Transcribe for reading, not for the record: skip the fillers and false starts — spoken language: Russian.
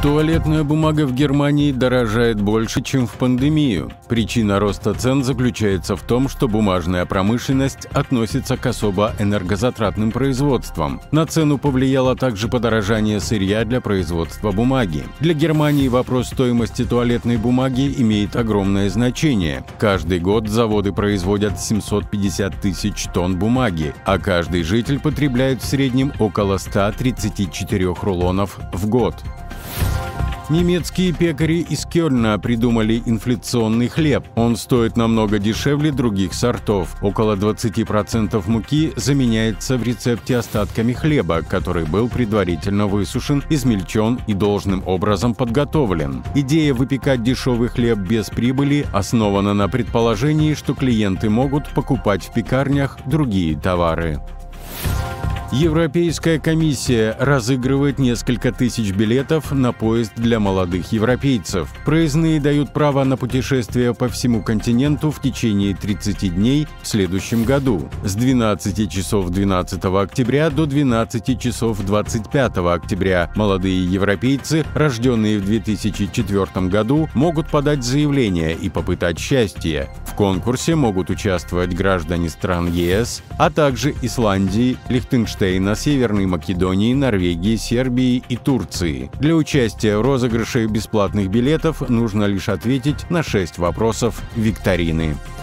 Туалетная бумага в Германии дорожает больше, чем в пандемию. Причина роста цен заключается в том, что бумажная промышленность относится к особо энергозатратным производствам. На цену повлияло также подорожание сырья для производства бумаги. Для Германии вопрос стоимости туалетной бумаги имеет огромное значение. Каждый год заводы производят 750 тысяч тонн бумаги, а каждый житель потребляет в среднем около 134 рулонов в год. Немецкие пекари из Кёльна придумали инфляционный хлеб. Он стоит намного дешевле других сортов. Около 20% муки заменяется в рецепте остатками хлеба, который был предварительно высушен, измельчен и должным образом подготовлен. Идея выпекать дешевый хлеб без прибыли основана на предположении, что клиенты могут покупать в пекарнях другие товары. Европейская комиссия разыгрывает несколько тысяч билетов на поезд для молодых европейцев. Проездные дают право на путешествие по всему континенту в течение 30 дней в следующем году, с 12 часов 12 октября до 12 часов 25 октября. Молодые европейцы, рожденные в 2004 году, могут подать заявление и попытать счастье. В конкурсе могут участвовать граждане стран ЕС, а также Исландии, Лихтенштейна, Северной Македонии, Норвегии, Сербии и Турции. Для участия в розыгрыше бесплатных билетов нужно лишь ответить на 6 вопросов викторины.